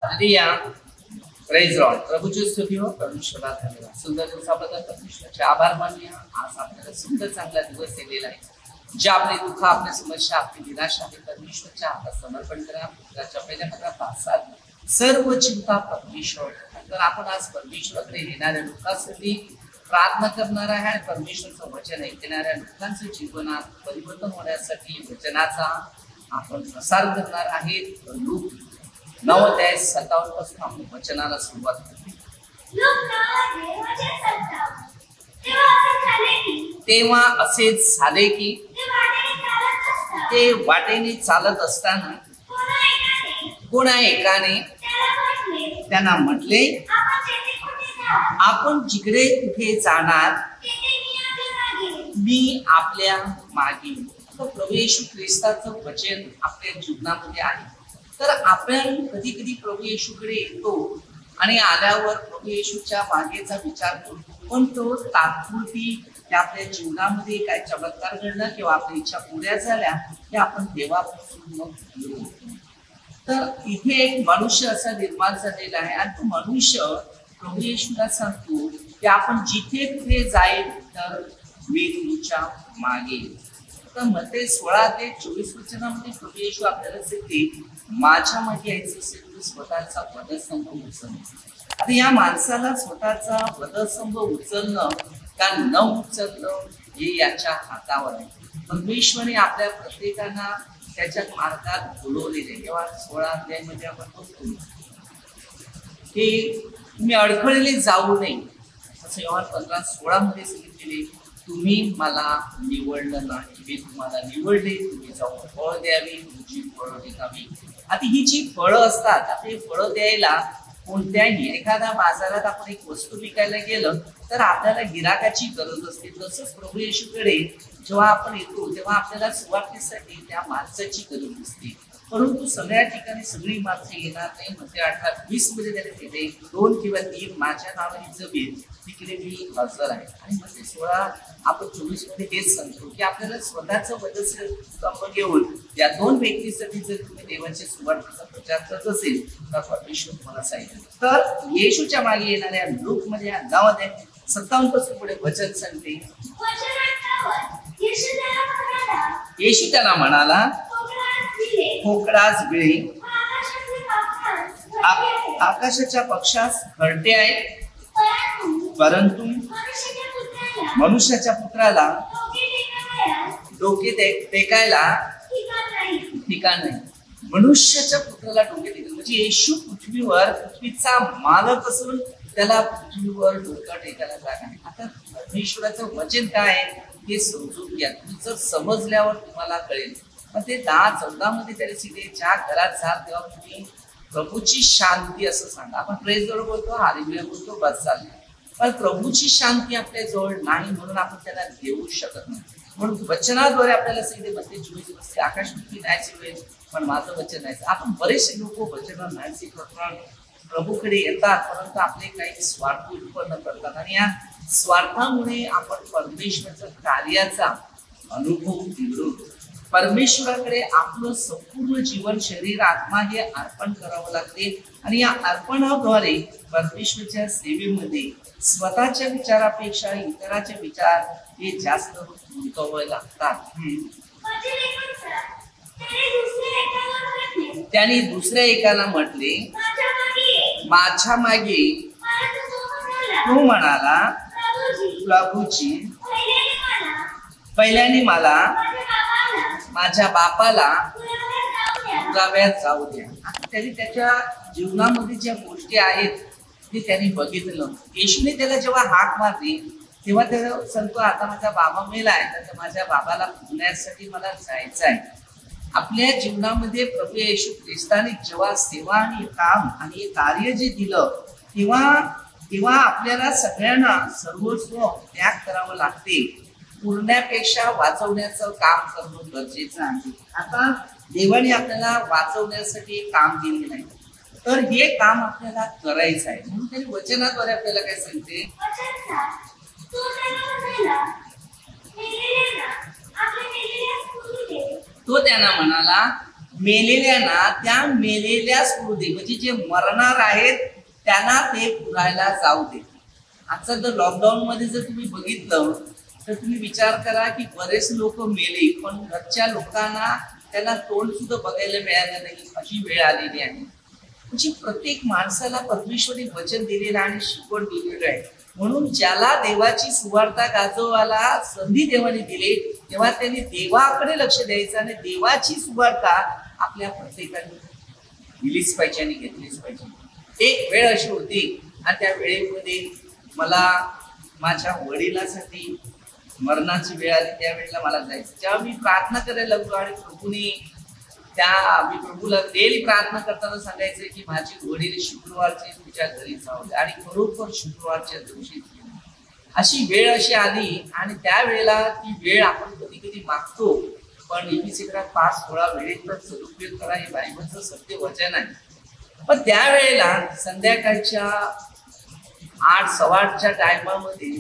Hallelujah. Praise God. प्रभूची स्तुती हो, परमेश्वराला धन्यवाद. सुंदर दिवसाबद्दल परमेश्वराचे आभार मानूया. आज आपल्याला सुंदर चांगला दिवस दिलेला आहे. जे आपले दुःख, आपले समस्या, आपली निराशा आहे परमेश्वराच्या हातात समर्पण करा. पुस्तकाच्या पहिल्या पत्रात वाचा, सर्व चिंता परमेश्वर. तर आपण आज परमेश्वराकडे येणाऱ्या लोकांसाठी प्रार्थना करणार आहे आणि परमेश्वराचं वचन ऐकणाऱ्या लोकांचं जीवनात परिवर्तन होण्यासाठी वचनाचा आपण प्रसार करणार आहे. लूक 9:57 पासून आपण वचनाला सुरुवात करू. तेव्हा असेच झाले की ते वाटेने चालत असताना कोणा एकाने त्यांना म्हटले, आपण जिकडे कुठे जाणार मी आपल्या मागे. प्रभू येशू ख्रिस्ताचं वचन आपल्या जीवनामध्ये आहे. तर आपण कधी कधी प्रभू येशूकडे येतो आणि आल्यावर प्रभू येशूच्या मागेचा विचार करतो, पण तो तात्पुरती आपल्या जीवनामध्ये काय चमत्कार घडला किंवा आपल्या इच्छा पुऱ्या झाल्या की आपण देवापासून मग दूर होतो. तर इथे एक मनुष्य असा निर्माण झालेला आहे आणि तो मनुष्य प्रभू येशूला सांगतो की आपण जिथे कुठे जाईल तर मी तुमच्या मागे. तर मत्ते 16-24 वचनामध्ये प्रभू येशू आपल्याला सांगते, माझ्या मागे यायचं असेल तर स्वतःचा वधस्तंभ उचलणं. आता या माणसाला स्वतःचा वधस्तंभ उचलणं का न उचलणं हे याच्या हातावर आहे. परमेश्वराने आपल्या प्रत्येकांना त्याच्या मार्गात बोलवलेले. जेव्हा 16 अध्यायामध्ये आपण बघतो की तुम्ही अडखळले जाऊ नये, असं योहान 15:16 मध्ये सांगितलेले, तुम्ही मला निवडलं नाही, मी तुम्हाला निवडले, तुम्ही जाऊन फळ द्यावी, तुमची फळं निघावी. आता ही जी फळं असतात, आता हे फळं द्यायला कोणत्याही एखाद्या बाजारात आपण एक वस्तू विकायला गेलं तर आपल्याला गिराकाची गरज असते. तसंच प्रभू येशूकडे जेव्हा आपण येतो तेव्हा आपल्याला सुवार्थीसाठी त्या माणसाची गरज असते. परंतु सगळ्या ठिकाणी सगळी माणसं येणार नाही. मत्ते 18:20 मध्ये त्याने केले, 2 किंवा 3 माझ्या नावाने जमेल तिकडे मी हजर आहे. आणि मत्ते 16 आपण 24 मध्ये हेच सांगतो की आपल्याला स्वतःचं वधस्तंभ घेऊन या 2 व्यक्तीसाठी जर तुम्ही देवाच्या सुवार्थीचा प्रचार करत असेल तर परमेश्वर तुम्हाला सांगितलं. तर येशूच्या मागे येणाऱ्या लोकमध्ये 9:57 पासून पुढे वचन सांगते, येशू त्याला म्हणाला, कोकडास बिळे, आकाशाच्या पक्षास घरटे आहे, परंतु मनुष्याच्या पुत्राला डोके टेकायला ठिकाण नाही. मनुष्याच्या पुत्राला डोके टेकायला म्हणजे येशू पृथ्वीचा मालक असून त्याला पृथ्वीवर डोकं टेकायला जागा नाही. आता परमेश्वराचं वचन काय आहे हे समजून घ्या. तुम्ही जर समजल्यावर तुम्हाला कळेल. पण ते 10:14 मध्ये त्याने सिद्धे, ज्या घरात जाल तेव्हा तुम्ही प्रभूची शांती असं सांगा. आपण प्रेज जवळ बोलतो, हालेलुया बोलतो, बस चालतो. पण प्रभूची शांती आपल्या जवळ नाही म्हणून आपण त्याला देऊ शकत नाही. म्हणून वचनाद्वारे आपल्याला सांगितले, मत्ते 24 मध्ये, आकाश पृथ्वी नाही शिकवेल पण माझं वचन नाही. आपण बरेचसे लोक वचन नाही शिकवत, प्रभूकडे येतात परंतु आपले काही स्वार्थ उत्पन्न करतात आणि या स्वार्थामुळे आपण परमेश्वराच्या कार्याचा अनुभव घेतो. परमेश्वराकडे आपलं संपूर्ण जीवन, शरीर, आत्मा हे अर्पण करावं लागते आणि या अर्पणाद्वारे परमेश्वराच्या सेवेमध्ये स्वतःच्या विचारापेक्षा इतरांचे विचार हे जास्त गुंतवावे लागतात. त्याने दुसऱ्या एकाला म्हटले, माझ्या मागे. तो म्हणाला, प्रभूजी, पहिल्याने मला माझ्या बापाला पुराव्यात जाऊ द्या. त्यांनी त्याच्या जीवनामध्ये ज्या गोष्टी आहेत ते त्यांनी बघितलं. येशूने त्याला जेव्हा हाक मारली तेव्हा त्याला सांगतो, आता माझा बाबा मेलाय तर माझ्या बाबाला पुण्यासाठी मला जायचं आहे. आपल्या जीवनामध्ये प्रभू येशू ख्रिस्ताने जेव्हा सेवा आणि काम आणि कार्य जे दिलं तेव्हा आपल्याला सगळ्यांना सर्वस्व त्याग करावं लागते. पुरण्यापेक्षा वाचवण्याचं काम करणं गरजेचं आहे. आता देवाने आपल्याला वाचवण्यासाठी काम दिले नाही, तर हे काम आपल्याला करायचं आहे. म्हणून त्यांनी वचनाद्वारे आपल्याला काय सांगते, तो त्यांना म्हणाला, मेलेल्यांना त्या मेलेल्या स्मृती म्हणजे जे मरणार आहेत त्यांना ते पुरायला जाऊ दे. आजचा जर लॉकडाऊन मध्ये जर तुम्ही बघितलं तर तुम्ही विचार करा की बरेच लोक मेले पण घरच्या लोकांना त्यांना तोंड सुद्धा बघायला मिळालं नाही अशी वेळ आलेली आहे. म्हणजे प्रत्येक माणसाला परमेश्वरी वचन दिलेलं आणि शिकवण दिलेलं आहे. म्हणून ज्याला देवाची सुवार्ता गाजवायला संधी देवाने दिली तेव्हा त्यांनी देवाकडे लक्ष द्यायचं आणि देवाची सुवार्ता आपल्या प्रत्येकाने दिलीच पाहिजे आणि घेतलीच पाहिजे. एक वेळ अशी होती आणि त्या वेळेमध्ये मला माझ्या वडिलांसाठी मरणाची वेळ आली. त्यावेळेला मला जायचं. जेव्हा मी प्रार्थना करायला लागलो आणि प्रभूने मी प्रभूला डेली प्रार्थना करताना सांगायचं की माझे वडील शुक्रवारचे तुझ्या घरी जाऊ आणि खरोखर शुक्रवारच्या दिवशी अशी वेळ अशी आली. आणि त्या वेळेला ती वेळ आपण कधी कधी मागतो पण एपिसिक्रात 5-16 वेळेचा सदुपयोग करा हे बायबलचं सत्य वचन आहे. पण त्यावेळेला संध्याकाळच्या 8-8:15च्या टायमामध्ये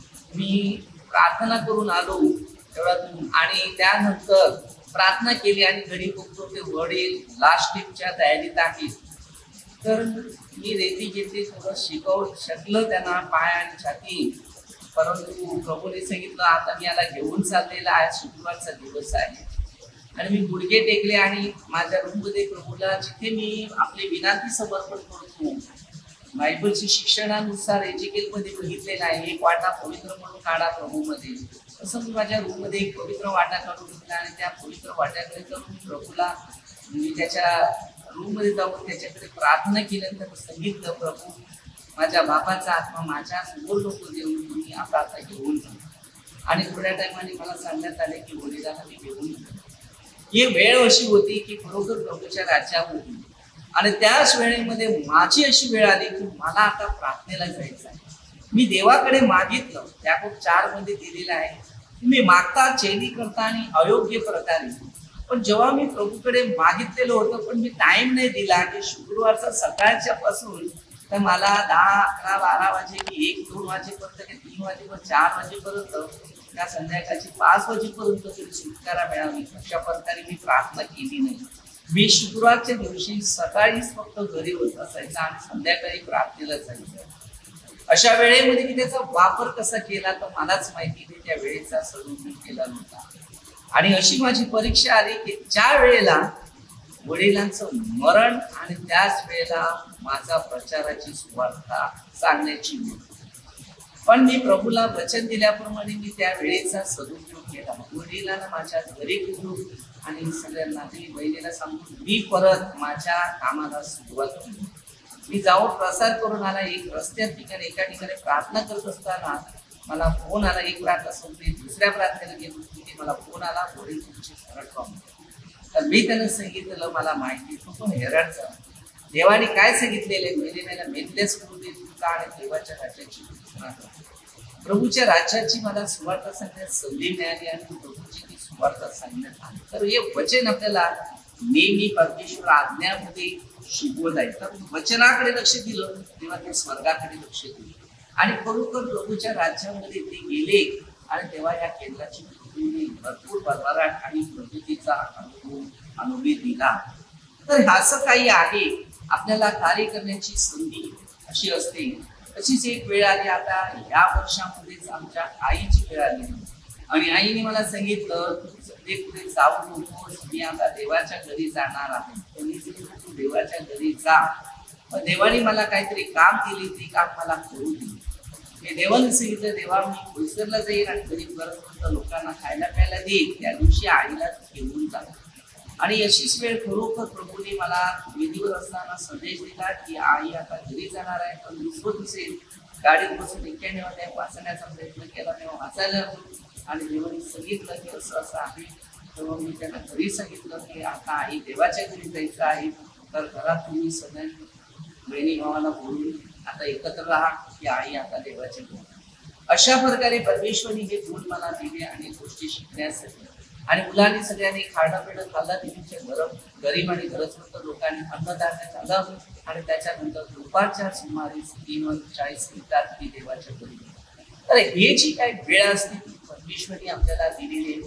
मी प्रार्थना करून आलो तेवढ्यातून आणि त्यानंतर प्रार्थना केली आणि घरी बघतो ते वडील लास्ट स्टेपच्या तयारीत आहेत. तर मी रेती घेतली थोडं शकलं त्यांना पाय आणि छाती. परंतु प्रभूने सांगितलं आता मी याला घेऊन चाललेला आहे. शुक्रवारचा दिवस आहे आणि मी गुडघे टेकले आणि माझ्या रूममध्ये प्रभूला जिथे मी आपले विनंती समर्पण करतो बायबलच्या शिक्षणानुसार एजिकेल मध्ये बघितलेलं आहे एक वाटा पवित्र म्हणून काढा प्रभूमध्ये. तसं मी माझ्या रूम मध्ये एक पवित्र वाटा काढून घेतला आणि त्या पवित्र वाट्याकडे जाऊन प्रभूला मी त्याच्या रूम मध्ये जाऊन त्याच्याकडे प्रार्थना केल्यानंतर सांगितलं प्रभू माझ्या बापाचा आत्मा माझ्या समोर लोक देऊन तुम्ही आता घेऊन जा. आणि थोड्या टायमाने मला सांगण्यात आले की वडिलांना मी घेऊन जा. ही वेळ अशी होती की खरोखर प्रभूच्या राज्यावर होती आणि त्याच वेळेमध्ये माझी अशी वेळ आली की मला आता प्रार्थनेला जायचं आहे. मी देवाकडे मागितलं. याकोब 4 मध्ये दिलेलं आहे तुम्ही मागता चैनी करता आणि अयोग्य प्रकारे. पण जेव्हा मी प्रभूकडे मागितलेलं होतं पण मी टाइम नाही दिला की शुक्रवारचा सकाळच्या पासून तर मला 10, 11, 12 वाजे की 1-2 वाजेपर्यंत की 3 वाजेपर्यंत 4 वाजेपर्यंत त्या संध्याकाळची 5 वाजेपर्यंत तरी सुटकारा मिळावी अशा प्रकारे मी प्रार्थना केली नाही. मी शुक्रवारच्या दिवशी सकाळीच फक्त घरी होत असायचं आणि संध्याकाळी प्रार्थनेला जायचं. अशा वेळेमध्ये मी त्याचा वापर कसा केला तर मलाच माहिती नाही. त्या वेळेचा सदुपयोग केला नव्हता. आणि अशी माझी परीक्षा आली की ज्या वेळेला वडिलांचं मरण आणि त्याच वेळेला माझा प्रचाराची सुवार्ता सांगण्याची वेळ. पण मी प्रभूला वचन दिल्याप्रमाणे मी त्या वेळेचा सदुपयोग केला. वडिलांना माझ्या घरी गेलो आणि सगळ्या नाती बहिणीला सांगून मी परत माझ्या कामाला सुरुवात केली. मी जाऊन प्रसार करून आला. एक रस्त्यात ठिकाणी एका ठिकाणी प्रार्थना करत असताना मला फोन आला. एक प्रार्थना संपली दुसऱ्या प्रार्थनेला गेलो तिथे मला फोन आला वडील तुमची फरक. तर मी त्यांना सांगितलेलं मला माहिती तू पण हेराडचा देवाने काय सांगितलेले मेलेल्याला मेलेल्याच करू दे तुला आणि देवाच्या राज्याची प्रभूच्या राज्याची मला सुवार्ता सांगण्यात संधी मिळाली आणि प्रभूची ती सुवार्ता सांगण्यात आली. तर हे वचन आपल्याला नेहमी परमेश्वर आज्ञामध्ये शिकवत आहे. तर वचनाकडे लक्ष दिलं तेव्हा ते स्वर्गाकडे लक्ष दिलं आणि खरोखर प्रभूच्या राज्यामध्ये ते गेले आणि तेव्हा या केंद्राची भरपूर भरभराट आणि प्रगतीचा अनुभव दिला. तर असं काही आहे आपल्याला कार्य करण्याची संधी अशी असते. तशीच एक वेळ आली आता या वर्षामध्येच आमच्या आईची वेळ आली आणि आईने मला सांगितलं पुढे जाऊ नकोस मी आता देवाच्या घरी जाणार आहे. त्यांनी तू देवाच्या घरी जा. देवाने मला काहीतरी काम केले ते काम मला करू दे. मी देवाने सांगितलं देवा मी बोईसरला जाईल आणि गरीब गरजवंत लोकांना खायला प्यायला देईल. त्या दिवशी आईला घेऊन जा. आणि अशीच वेळ खरोखर प्रभूने मला वेदीवर असताना संदेश दिला की आई आता घरी जाणार आहे. पण दुसरं दिसेल गाडीत बसून एक्क्याने वाचण्याचा प्रयत्न केला तेव्हा वाचायला आणि देवाने सांगितलं की असं असं आहे. तेव्हा मी त्यांना घरी सांगितलं की आता आई देवाच्या घरी जायचं आहे. तर घरात तुम्ही सगळ्या बहिणी भावाला बोलून आता एकत्र राहा की आई आता देवाच्या घरी. अशा प्रकारे परमेश्वरने हे गुण मला दिले आणि गोष्टी शिकण्यासाठी. आणि मुलांनी सगळ्यांनी खाणं पिणं खाल्लं तिथे गरीब आणि गरजवंत लोकांनी अन्नधान्य झालं आणि त्याच्यानंतर दुपारच्या सुमारे 3:40 मिनिटात ती देवाच्या घरी. तर हे जी काही वेळ असते ती परमेश्वरने आपल्याला दिलेली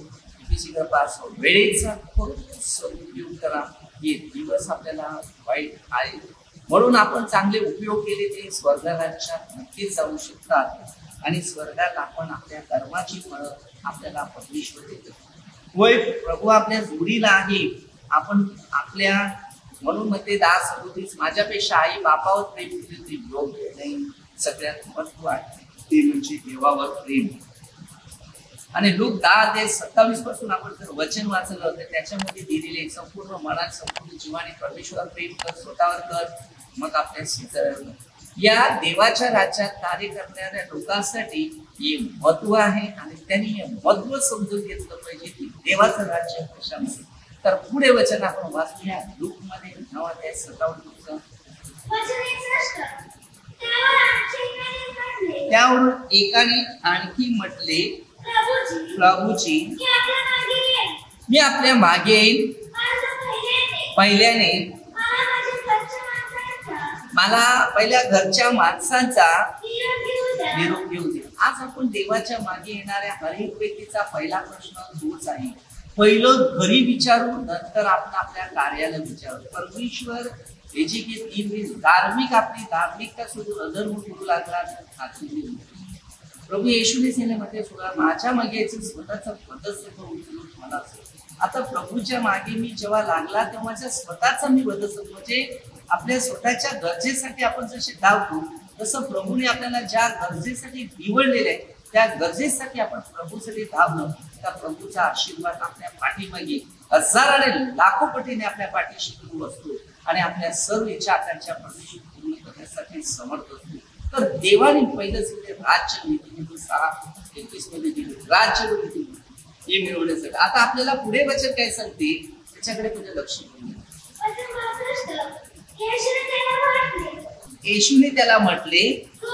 इतकीशी पास हो, वेळेचा फक्त सदुपयोग करा. हे दिवस आपल्याला वाईट आहे, म्हणून आपण चांगले उपयोग केले ते स्वर्ग राज्यात नक्कीच जाऊ शकतात आणि स्वर्गात आपण आपल्या कर्माची फळं आपल्याला परमेश्वर देतो. होय, प्रभू आपल्या जोडीला आहे. आपण आपल्या म्हणून मध्ये 10:37 माझ्यापेक्षा आई बापावर प्रेम केले ते योग्य नाही. सगळ्यात महत्व आहे ते म्हणजे देवावर प्रेम. आणि लूक 10:27 पासून आपण जर वचन वाचलं तर त्याच्यामध्ये दिलेले संपूर्ण मनात संपूर्ण जीवाने परमेश्वरावर प्रेम कर, स्वतःवर कर, मग आपल्या शेजाऱ्यावर. या देवाच्या राज्यात कार्य करणाऱ्या लोकांसाठी हे महत्व आहे आणि त्यांनी हे महत्व समजून घेतलं पाहिजे की देवाचं राज्य कशामध्ये. तर पुढे वचन आपण वाचूया लूक मध्ये 9:57. त्यावरून एकाने आणखी म्हटले, प्रभूजी मी आपल्या मागे येईल. पहिल्याने मला पहिल्या घरच्या माणसांचा निरोप घेऊ दे. आज आपण देवाच्या मागे येणाऱ्या हर एक व्यक्तीचा पहिला प्रश्न तोच आहे. पहिलं घरी विचारू, नंतर आपण आपल्या कार्याला विचारू. परमेश्वर धार्मिक आपली धार्मिकता सोडून अधर्म करू लागला. प्रभू येशूने सांगितले सुद्धा माझ्या मागे स्वतःचा वधस्तंभ उचलून मला. आता प्रभूच्या मागे मी जेव्हा लागला तेव्हा स्वतःचा मी वधस्तंभ म्हणजे आपल्या स्वतःच्या गरजेसाठी आपण जसे धावतो तसं प्रभूने आपल्याला ज्या गरजेसाठी निवडलेले आहे त्या गरजेसाठी आपण प्रभूसाठी धावलं. त्या प्रभूचा आशीर्वाद आपल्या पाठीमागे हजाराने लाखो पटीने आपल्या पाठीशी सुरू असतो आणि आपल्या सर्व इच्छा आकांक्षा परमेश्वर पूर्ण करण्यासाठी समर्थ असतो. तर देवाने पहिलं सांगितले राज्य नीती 6:21 मध्ये दिले राज्य नीती हे मिळवण्यासाठी. आता आपल्याला पुढे वचन काय सांगते त्याच्याकडे पुढे लक्ष देऊ. येशूने त्याला म्हटले,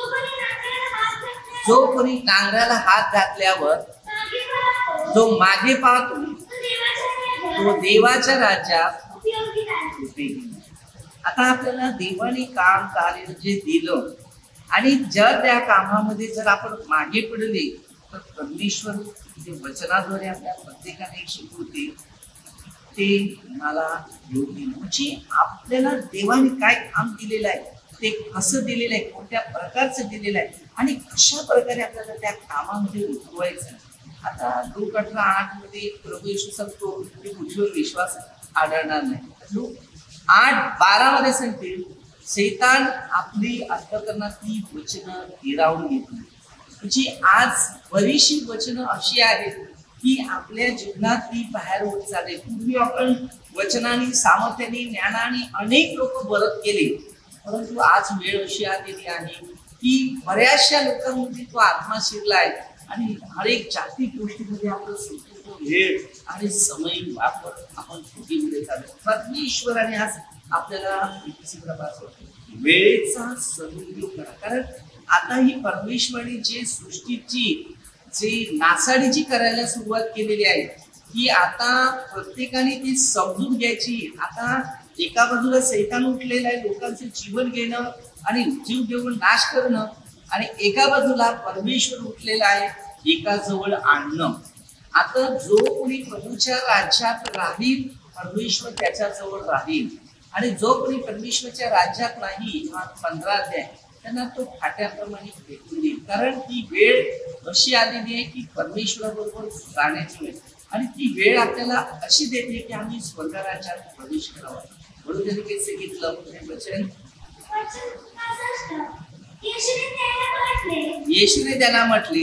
जो कोणी नांगराला हात घातल्यावर जो मागे पाहतो तो देवाच्या राज्यात उपयोगी. आता आपल्याला देवाने काम कार्य जे दिलं आणि जर त्या कामामध्ये जर आपण मागे पडले तर परमेश्वर ते वचनाद्वारे आपल्या प्रत्येकाने शिकवते ते मला योग्य. म्हणजे आपल्याला देवाने काय काम दिलेलं आहे, ते कसं दिलेलं आहे, कोणत्या प्रकारचं दिलेलं आहे आणि कशा प्रकारे आपल्याला त्या कामामध्ये उतरवायचं. आता लूक 18:8 मध्ये प्रभू येशू सांगतो की पृथ्वीवर विश्वास आढळणार नाही. लूक 8:12 मध्ये सांगते शैतान आपली अंतःकरणातली वचनं हिरावून घेतली. म्हणजे आज बरीचशी वचनं अशी आहेत की आपल्या जीवनात ती बाहेर होत चालली. पूर्वी आपण वचनाने सामर्थ्याने ज्ञानाने अनेक लोक बरत केले, परंतु आज वेळ अशी आलेली आहे की बऱ्याचशा लोकांमध्ये तो आत्मा शिरलाय आणि हर एक जागतिक गोष्टीमध्ये आपलं संपूर्ण वेळ आणि समय वापर आपण चुकीमध्ये चालू. परमेश्वराने आज आपल्याला वेळेचा सदुपयोग करा. कारण आता ही परमेश्वराने जे सृष्टीची जे नासाडीची करायला सुरुवात केलेली आहे की आता प्रत्येकाने ती समजून घ्यायची. आता एका बाजूला शैतान उठलेला आहे लोकांचं जीवन घेणं आणि जीव घेऊन नाश करणं आणि एका बाजूला परमेश्वर उठलेला आहे एका जवळ आणणं. आता जो कोणी प्रभूच्या राज्यात राहील परमेश्वर त्याच्या जवळ राहील आणि जो कोणी परमेश्वरच्या राज्यात नाही 15 अध्याय त्यांना तो फाट्याप्रमाणे भेटून देईल. कारण ती वेळ अशी आलेली आहे की परमेश्वराबरोबर जाण्याची वेळ आणि ती वेळ आपल्याला अशी देते की आम्ही स्वर्ग राज्यात प्रवेश करावा. म्हणून त्यांनी काही सांगितलं वचन येशूने त्यांना म्हटले,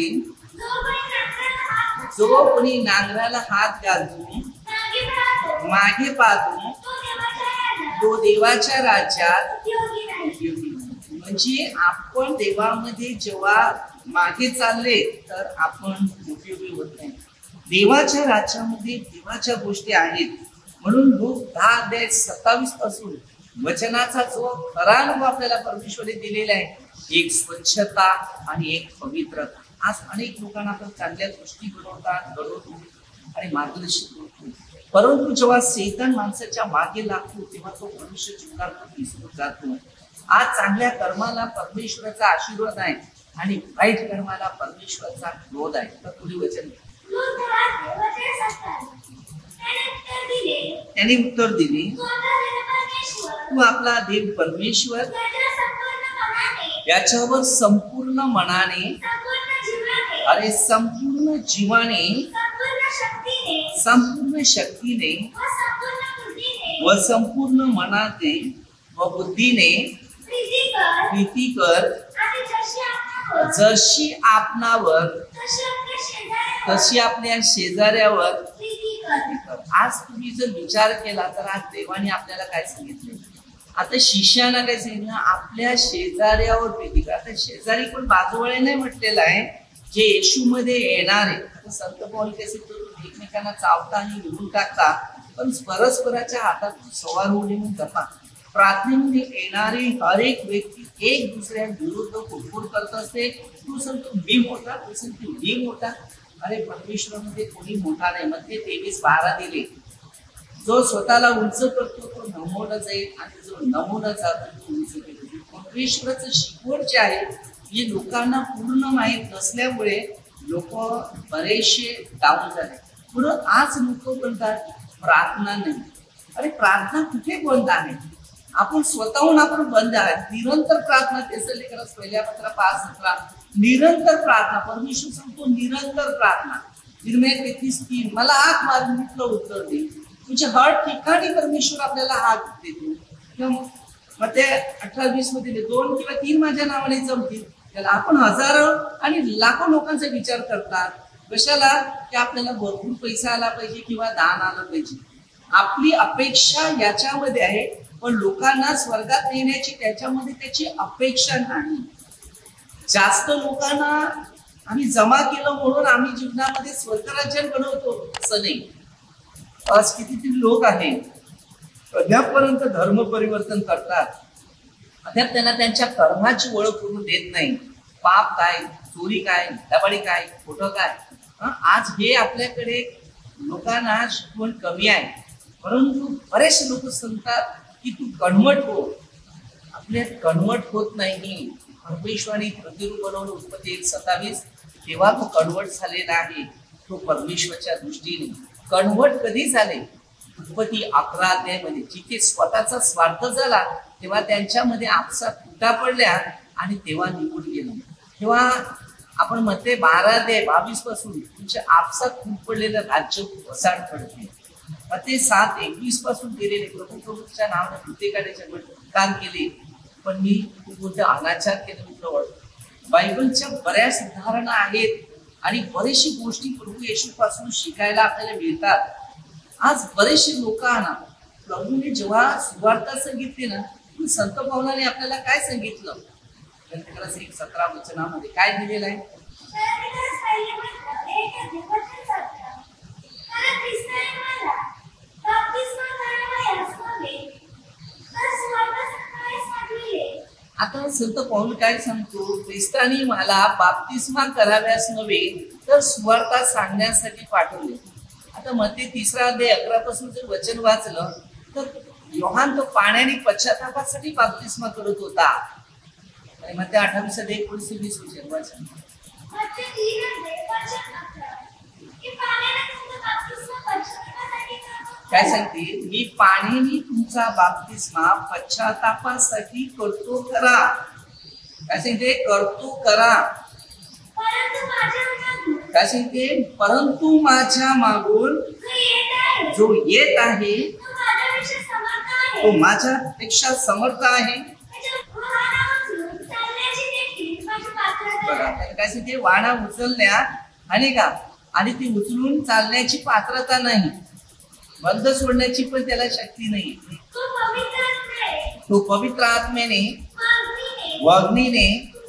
जो कोणी नांगराला हात घालून मागे पाहतो तो देवाच्या राज्यात उपयोगी. म्हणजे आपण देवामध्ये जेव्हा मागे चालले तर आपण उपयोगी होत नाही. देवाच्या राज्यामध्ये देवाच्या गोष्टी आहेत. म्हणून लूक 10:27 पासून वचनाचा जो खरा अनुभव आपल्याला परमेश्वराने दिलेला आहे एक स्वच्छता आणि एक पवित्रता. आज अनेक लोकांना आपण चांगल्या गोष्टी घडवतो आणि मार्गदर्शन करतो, परंतु जेव्हा शैतान माणसाच्या मागे लागतो तेव्हा तो मनुष्य जीवनात विसरून जातो. आज चांगल्या कर्माला परमेश्वराचा आशीर्वाद आहे आणि वाईट कर्माला परमेश्वराचा क्रोध आहे. तर पुढे वचन त्याने उत्तर दिले, तू आपला देव परमेश्वर याच्यावर संपूर्ण मनाने, अरे संपूर्ण जीवाने, संपूर्ण शक्तीने व संपूर्ण मनाने व बुद्धीने प्रीती कर, जशी आपणावर तशी आपल्या शेजाऱ्यावर प्रीती कर. आज तुम्ही जर विचार केला तर आज देवाने आपल्याला काय सांगितले, आता शिष्याना काय सांगितलं, आपल्या शेजाऱ्यावर प्रीती कर. आता शेजारी पण बाजूवाळे नाही म्हटलेलं आहे, जे येशू मध्ये येणारे. आता संत पाऊल कसे एकमेकांना चावता आणि निघून टाकता, पण परस्पराच्या हातात सवार होणे म्हणून जपा. प्रार्थनेमध्ये येणारी हर एक व्यक्ती एक दुसऱ्या विरुद्ध कुरकुर करत असते. तू सांगतो मी मोठा, तू सांगतो मी मोठा. अरे परमेश्वरामध्ये कोणी मोठा नाही. मध्ये 23:12 दिले, जो स्वतःला उंच करतो तो नमवला जाईल आणि जो नमवला जातो तो उंच केला जाईल. परमेश्वराचं शिकवण जे आहे हे लोकांना पूर्ण माहीत नसल्यामुळे लोक बरेचसे डाऊन झाले. पुढं आज लोक म्हणतात प्रार्थना नाही. अरे प्रार्थना कुठे बंद आहे? आपण स्वतःहून आपण बंद आहे. निरंतर प्रार्थना, तेसल्लीकरस पहिल्या पत्र 5:17, निरंतर प्रार्थना. परमेश्वर सांगतो निरंतर प्रार्थना. निर्मय 33:3, मला हाक मारून मी तुला उत्तर देईन. तुझ्या हर ठिकाणी परमेश्वर आपल्याला हाक देतो. मग ते 18:20 मध्ये 2 किंवा 3 माझ्या नावाने जमतील. त्याला आपण हजारो आणि लाखो लोकांचा विचार करतात. कशाला? की आपल्याला भरपूर पैसा आला पाहिजे किंवा दान आलं पाहिजे. आपली अपेक्षा याच्यामध्ये आहे, पण लोकांना स्वर्गात नेण्याची त्याच्यामध्ये त्याची अपेक्षा नाही. जास्त लोकांना आम्ही जमा केलं म्हणून आम्ही जीवनामध्ये स्वर्गराज्य बनवतो असं नाही. आज कितीतरी लोक आहेत अद्यापपर्यंत धर्म परिवर्तन करतात, अद्याप त्यांना त्यांच्या कर्माची ओळख करून देत नाही. पाप काय, चोरी काय, लबाडी काय, खोटं काय. आज हे आपल्याकडे लोकांना शिकवण कमी आहे. परंतु बरेचसे लोक सांगतात की तू कन्वर्ट हो. आपल्यात कन्वर्ट होत नाही. परमेश्वराने प्रतिरूप बनवलं उत्पत्ती 1:27, तेव्हा तो कन्वर्ट झालेला आहे. तो परमेश्वरच्या दृष्टीने कन्वर्ट कधी झाले? उत्पत्ती 11 जिथे स्वतःचा स्वार्थ झाला तेव्हा त्यांच्यामध्ये आपसा फुटा पडल्या आणि तेव्हा निघून गेला. तेव्हा आपण म्हणते 12:22 पासून तुमच्या आपसात फूट पडलेलं राज्य वसाड पडते. ते 7:21 पासून गेलेले प्रभूच्या नावाने भूते काढायचे काम केले, पण मी खूप मोठे अनाचार केले मित्र. बायबलच्या बऱ्याच उदाहरणं आहेत आणि बरेचशी गोष्टी प्रभू येशू पासून शिकायला आपल्याला मिळतात. आज बरेचसे लोकांना प्रभूने जेव्हा सुवार्ता सांगितली ना, संत पावलाने आपल्याला काय सांगितलं? 1:17 वचनामध्ये काय दिलेलं आहे? आता संत पाऊल काय सांगतो? ख्रिस्तानी मला बाप्तिस्मा कराव्यास नव्हे तर सुवार्ता सांगण्यासाठी पाठवले. आता मत्ती 3:11 पासून जर वचन वाचलं तर योहान तो पाण्याने पश्चातापासाठी बाप्तिस्मा करत होता. आणि मग ते 28:19-20 वचन काय सांगते? मी पाण्याने तुमचा बाप्तिस्मा पश्चातापासाठी करतो करा. काय सांगते? करतो करा. काय सांगते? परंतु माझ्या मागून जो येत आहे तो माझ्यापेक्षा समर्थ आहे. बघा काय सांगते? वाणा उचलण्या आणि का आणि ती उचलून चालण्याची पात्रता नाही, बंद सोडण्याची पण त्याला शक्ती नाही. तो पवित्र आत्म्याने व अग्नीने.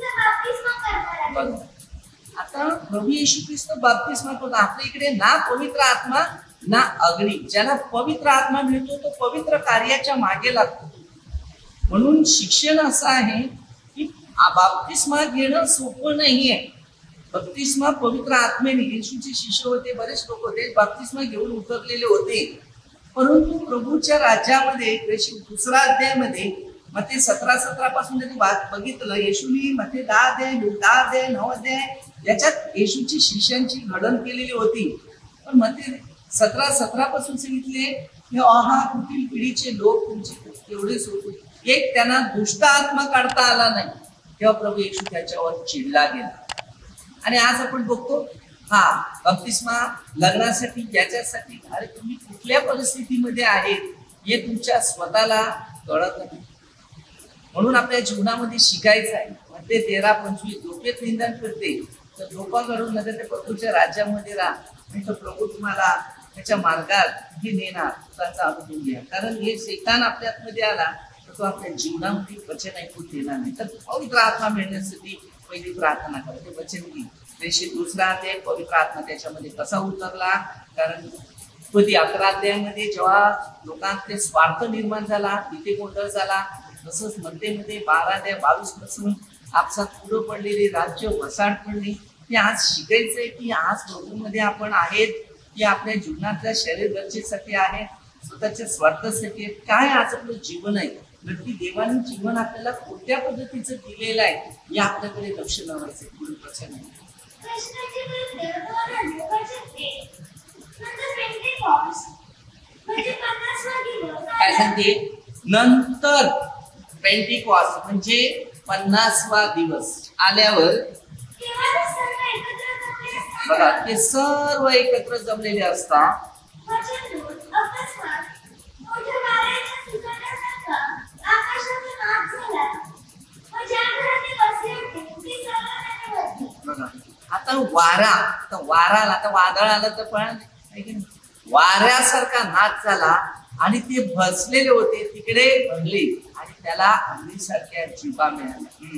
आता प्रभू येशू ख्रिस्त बाप्तिस्मा करतो. आपल्या इकडे ना पवित्र आत्मा ना अग्नी. ज्याला पवित्र आत्मा मिळतो तो पवित्र कार्याच्या मागे लागतो. म्हणून शिक्षण असं आहे की बाप्तिस्मा घेणं सोपं नाहीये. बाप्तिस्मा पवित्र आत्म्याने. येशूचे शिष्य होते, बरेच लोक होते, बाप्तिस्मा घेऊन उतरलेले होते. परंतु प्रभूच्या राज्यामध्ये 2 अध्यायामध्ये मग ते 17 पासून त्यांनी बघितलं येशूनी मध्ये 10 अध्याय 9 अध्याय याच्यात येशूची शिष्यांची घडण केलेली होती. पण मध्ये 17 पासून सांगितले की अहा कुठील पिढीचे लोक तुमचे एवढे सोडून एक त्यांना दुष्ट आत्मा काढता आला नाही, तेव्हा प्रभू येशू त्याच्यावर चिडला गेला. आणि आज आपण बघतो बप्तिस्मा लग्नासाठी याच्यासाठी, अरे तुम्ही कुठल्या परिस्थितीमध्ये आहेत हे तुमच्या स्वतःला कळत नाही. म्हणून आपल्या जीवनामध्ये शिकायचं आहे. मध्ये 13-25 झोपेत निंदन करते तर झोपा घडून नका ते प्रभूच्या राज्यामध्ये राहा, नाही तर प्रभू तुम्हाला त्याच्या मार्गात हे नेणार. त्याचा अनुभव घ्या, कारण हे शैतान आपल्या आतमध्ये आला तर तो आपल्या जीवनामध्ये वचन ऐकून देणार नाही. तर पवित्र आत्मा मिळण्यासाठी पहिली प्रार्थना करा, ते वचन घे. त्याशी दुसरा अध्याय पवित्र आत्मा त्याच्यामध्ये कसा उतरला, कारण कधी 11 अध्यायामध्ये जेव्हा लोकांत ते स्वार्थ निर्माण झाला, तिथे गोंधळ झाला, तसंच मध्ये 12-22 पासून आपसात पुढं पडलेले राज्य वसाड पडले. ते आज शिकायचंय की आज प्रभूमध्ये आपण आहेत की आपल्या जीवनातल्या शरीर गरजेसाठी आहे, स्वतःच्या स्वार्थासाठी आहे, काय आज आपलं जीवन आहे, नक्की देवाने जीवन आपल्याला कोणत्या पद्धतीचं दिलेलं आहे हे आपल्याकडे लक्ष लावायचं. पुढे प्रश्न आहे काय सांगते नंतर पेंटिकॉस्ट म्हणजे 50वा दिवस आल्यावर बघा ते सर्व एकत्र जमलेले असतात. आता वारा आता वादळ आलं तर पण वाऱ्यासारखा नाच झाला आणि ते भसलेले होते तिकडे भरले आणि त्याला अग्नीसारख्या जीवा मिळाल्या.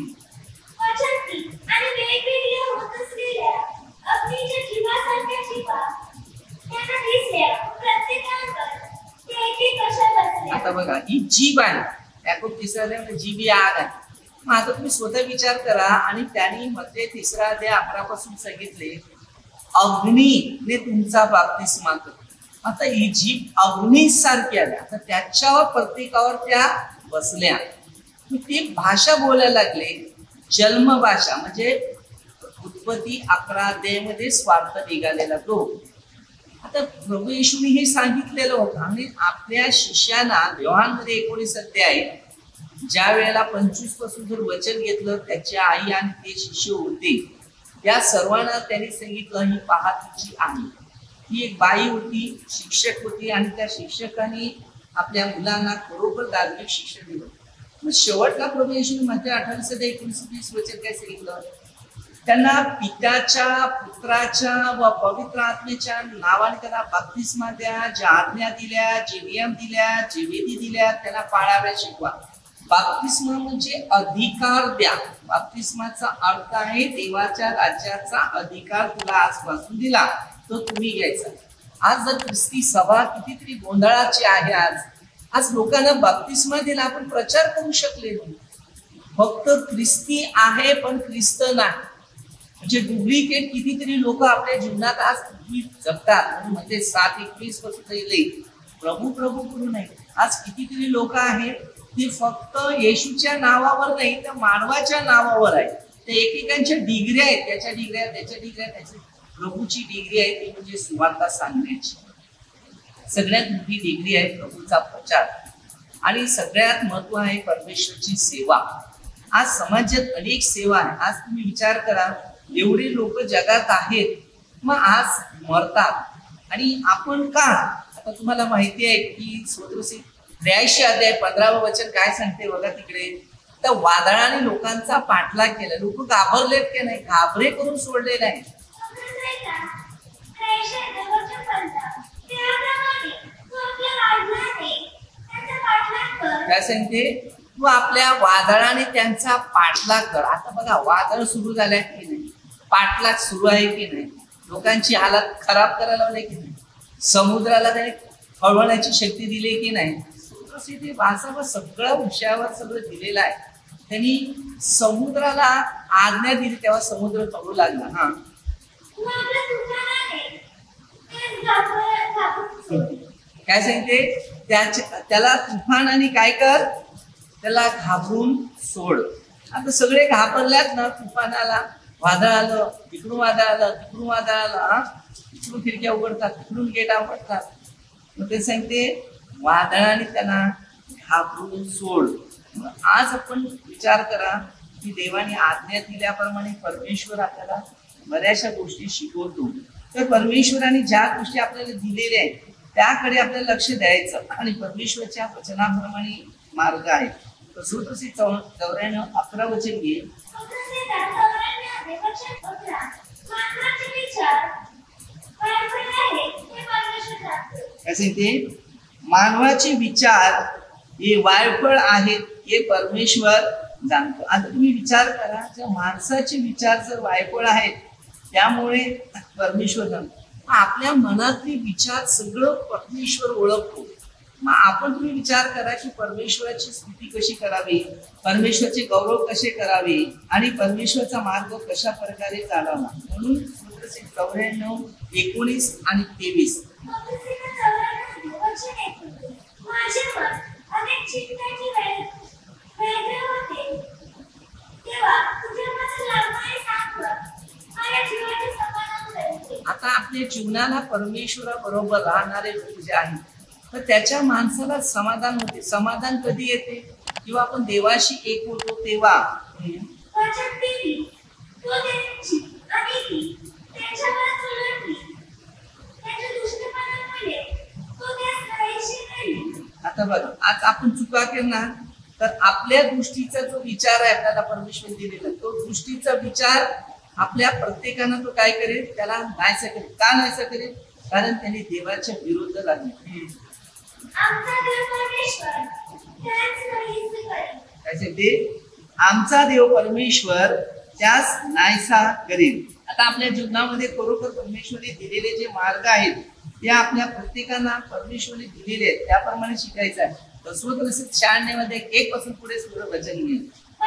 आता बघा ही जीभ आहे, याकोब 3 अध्याय जीभ ही आग आहे. मग आता तुम्ही स्वतः विचार करा. आणि त्यांनी मध्ये 3 अध्याय 11 पासून सांगितले अग्नीने तुमचा बप्तिस्मा कर. आता ही जीभ अग्नी सारखी आल्या, आता त्याच्यावर प्रत्येकावर त्या बसल्या, ते भाषा बोलायला लागले. जन्म भाषा म्हणजे उत्पत्ती 11 अध्यायामध्ये स्वार्थ निघालेला तो. आता प्रभू येशूने हे सांगितलेलं होतं आणि आपल्या शिष्यांना व्यवहारमध्ये 19 अध्याय ज्या वेळेला 25 पासून जर वचन घेतलं, त्याची आई आणि ते शिष्य होते त्या सर्वांना त्यांनी सांगितलं ही पहा तुझी आई. ही एक बाई होती, शिक्षक होती आणि त्या शिक्षकांनी आपल्या मुलांना खरोखर धार्मिक शिक्षण दिलं. मग शेवटला प्रभू येशूने मध्ये 28 अध्याय 19-20 वचन काय सांगितलं, त्यांना पित्याच्या पुत्राच्या व पवित्र आत्म्याच्या नावाने त्यांना बप्तिस्मा द्या, ज्या आज्ञा दिल्या, जे नियम दिल्या, जे विधी दिल्या त्यांना पाळाव्या शिकवा. बप्तिस्मा म्हणजे अधिकार द्या. बप्तिस्माचा अर्थ आहे देवाच्या राज्याचा अधिकार तुला आजपासून दिला तो तुम्ही घ्यायचा. आज जर ख्रिस्ती सभा कितीतरी गोंधळाची आहे, आज लोकांना बप्तिस्मा दिला आपण प्रचार करू शकले नाही. फक्त ख्रिस्ती आहे पण ख्रिस्त नाही, म्हणजे डुप्लिकेट कितीतरी लोक आपल्या जीवनात आज जगतात. म्हणजे 7:21 पासून येईल प्रभू प्रभू करू नये. आज कितीतरी लोक आहेत ते फक्त येशूच्या नावावर नाही तर मानवाच्या नावावर आहे. ते एकेकांच्या डिग्री आहेत, त्याच्या डिग्री आहेत, त्याच्या डिग्री आहेत, त्याच्या प्रभूची डिग्री आहे ती म्हणजे सुवार्ता सांगण्याची. सगळ्यात मोठी डिग्री आहे प्रभूचा प्रचार आणि सगळ्यात महत्व आहे परमेश्वरची सेवा. आज समाजात अनेक सेवा आहे. आज तुम्ही विचार करा एवढे लोक जगात आहेत, मग आज मरतात आणि आपण का. आता तुम्हाला माहिती आहे की स्तोत्रसी 83 अध्याय 15वे वचन काय सांगते बघा तिकडे, तर वादळाने लोकांचा पाठलाग केला. लोक घाबरलेत की नाही, घाबरे करून सोडले नाही. काय सांगते तू आपल्या वादळाने त्यांचा पाठलाग कर. आता बघा वादळ सुरू झालंय की नाही, पाठलाग सुरू आहे की नाही, लोकांची हालत खराब करायला लावले की नाही, समुद्राला त्याने हळवण्याची शक्ती दिली की नाही. भाषा सगळ्या विषयावर सगळं दिलेलं आहे. त्यांनी समुद्राला आज्ञा दिली तेव्हा समुद्र तळू लागला. काय सांगते त्याला तुफानाने काय कर त्याला घाबरून सोड. आता सगळे घाबरल्यात ना, तुफान आला, वादळ आलं, तिकडून वादळ आलं, तिकडून वादळ आलं, तिकडून खिडक्या उघडतात, तिकडून गेट उघडतात. मग ते सांगते वादळाने त्यांना घाबरून सोड. मग आज आपण विचार करा की देवाने आज्ञा दिल्याप्रमाणे परमेश्वर आपल्याला बऱ्याचशा गोष्टी शिकवतो. तर परमेश्वराने ज्या गोष्टी आपल्याला दिलेल्या आहेत त्याकडे आपल्याला लक्ष द्यायचं आणि परमेश्वराच्या वचनाप्रमाणे मार्ग आहे. तसं तसे 94:11 वचन घे. काय सांगते? मानवाचे विचार हे वायफळ आहेत हे परमेश्वर जाणतो. आता तुम्ही विचार करा, जर माणसाचे विचार जर वायफळ आहेत त्यामुळे परमेश्वर जाणतो. आपल्या मनातले विचार सगळं परमेश्वर ओळखतो. मग आपण तुम्ही विचार करा की परमेश्वराची स्तुती कशी करावी, परमेश्वराचे गौरव कसे करावे आणि परमेश्वराचा मार्ग कशा प्रकारे चालावा. म्हणून 94, 19 आणि 23 आता आपल्या जीवनाला परमेश्वराबरोबर राहणारे लोक जे आहेत तर त्याच्या माणसाला समाधान होते. समाधान कधी येते? जेव्हा आपण देवाशी एक होतो तेव्हा. आता बघा, आज आपण चुका केला तर आपल्या दृष्टीचा जो विचार आहे आपल्याला परमेश्वर दिलेला, तो दृष्टीचा विचार आपल्या प्रत्येकानं तो काय करेल? त्याला नाहीसा करेल. का नाहीसा करेल? कारण त्याने देवाच्या विरुद्ध लागले. आमचा देव परमेश्वर त्यास नाहीसा करेल. आता आपल्या जीवनामध्ये खरोखर परमेश्वराने दिलेले जे मार्ग आहेत ते आपल्या प्रत्येकांना परमेश्वराने दिलेले आहेत त्याप्रमाणे शिकायचं आहे. तसं 96 1 पासून पुढे सुरू वचन घेईल.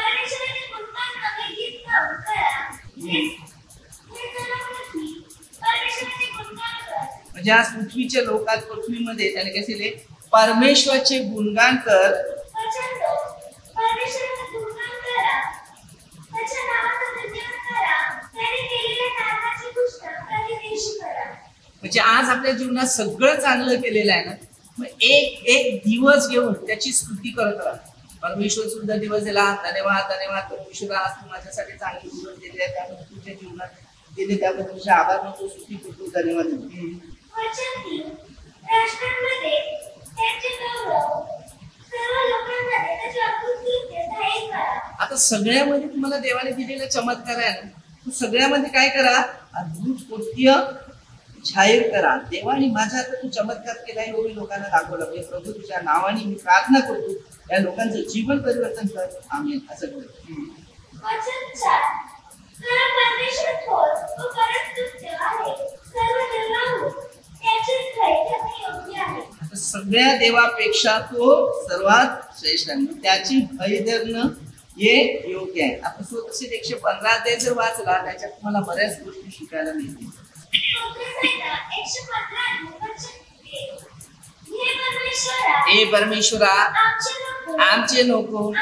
म्हणजे आज पृथ्वीच्या लोकात पृथ्वीमध्ये त्याने काय केले? परमेश्वराचे गुणगान कर. म्हणजे आज आपल्या जीवनात सगळं चांगलं केलेलं आहे ना, मग एक दिवस घेऊन त्याची स्तुती करत राहा. परमेश्वर सुद्धा दिवस दिला, धन्यवाद धन्यवाद परमेश्वर, आज तू माझ्यासाठी चांगले दिवस दिले, त्यामुळे तुझ्या जीवनात दिले त्याबद्दल तुझे आभार मानतो, स्तुती करतो, धन्यवाद. आता सगळ्यामध्ये तुम्हाला देवाने दिलेला चमत्कार आहे ना, तू सगळ्यामध्ये काय करा? अद्भुत कृत्य जाहीर करा. देवाने माझ्या आता तू चमत्कार केला एवढं मी लोकांना दाखवलं. म्हणजे प्रभू तुझ्या नावाने मी प्रार्थना करतो, या लोकांचं जीवन परिवर्तन कर. आम्ही असं करतो. सगळ्या देवापेक्षा तो सर्वात श्रेष्ठ आहे, त्याची भय धरणं हे योग्य आहे. आपण स्वतः 115 अध्याय जर वाचला त्याच्यात तुम्हाला बऱ्याच गोष्टी शिकायला मिळतील. हे परमेश्वरा, आमचे नको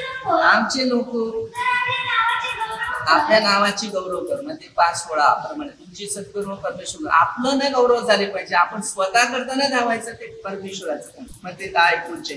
आपल्या नावाची गौरव कर. म्हणजे 5:16 प्रमाणे तुमची सद्गुरू परमेश्वर, आपलं न गौरव झाले पाहिजे. आपण स्वतः करताना धावायचं ते परमेश्वराचं. मग ते काय पुढचे?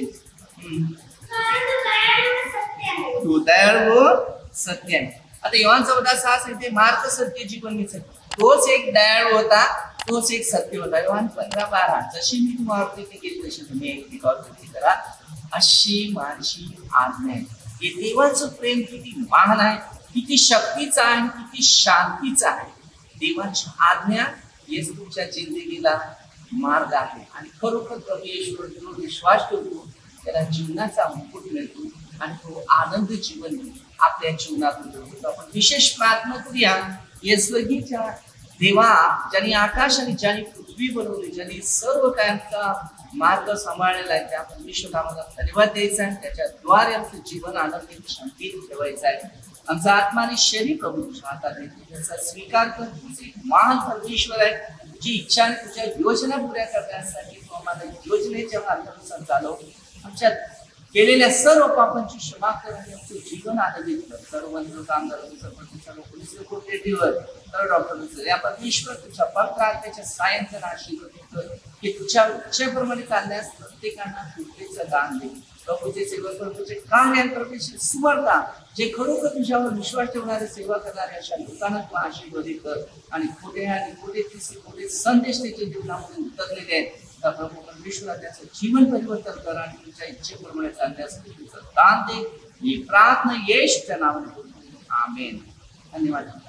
तू दयाळू सत्य आहे. आता योहान 14:6 सांगते मार्ग सत्य जीवन मी सत्य. तोच एक दयाळू होता, तोच एक सत्य होता. योहान 15:12 जशी मी तुम्हाला केली तशी तुम्ही एकमेकावर करा, अशी माझी आज्ञा आहे. हे देवाचं प्रेम किती महान आहे, किती शक्तीचा आहे, किती शांतीचा आहे. देवाची आज्ञा हेच तुमच्या जिंदगीला मार्ग आहे. आणि खरोखर प्रभू येशूवर विश्वास ठेवतो त्याला जीवनाचा मुकुट मिळतो आणि तो आनंद जीवन आपल्या जीवनात मिळतो. आपण विशेष प्रार्थना करूया. येसुगीच्या देवा, ज्यांनी आकाश आणि ज्यांनी पृथ्वी बनवली, ज्यांनी सर्व कायमचा मार्ग सांभाळलेला आहे, त्या परमेश्वराला आम्हाला धन्यवाद द्यायचा आहे. त्याच्याद्वारे आमचं जीवन आनंदी शांतीत ठेवायचं आहे. आमचा आत्मा आणि शरीर प्रभू तुझ्या हातात आहे. त्याचा स्वीकार कर. तुझे महान परमेश्वर आहे, जी इच्छा आणि तुझ्या योजना पुऱ्या करण्यासाठी तू आम्हाला योजनेच्या मार्गानुसार चालव. आमच्या केलेल्या सर्व पापांची क्षमा कर आणि आमचं जीवन आनंदित कर. सर्व बंधू कामगार सर्व पोलीस कोऑपरेटिव्हवर सर्व डॉक्टर या परमेश्वर तुझ्या पवित्र आत्म्याच्या सायंकाळ आशीर्वाद कर की तुझ्या इच्छेप्रमाणे चालण्यास प्रत्येकांना कृपेचं दान दे. प्रभूचे सेवक प्रभूचे कार्यांप्रभूची सुवर्ता जे खरोखर तुझ्यावर विश्वास ठेवणारे सेवा करणारे अशा लोकांना तू आशीर्वादित कर. आणि खोटे आणि खोटे संदेश त्याच्या जीवनामध्ये उतरलेले आहेत. प्रभू परमेश्वरा त्याचं जीवन परिवर्तन कर आणि तुझ्या इच्छेप्रमाणे चालण्यासाठी तुझं दान दे. ही प्रार्थना येशूच्या नावाने आमेन. धन्यवाद.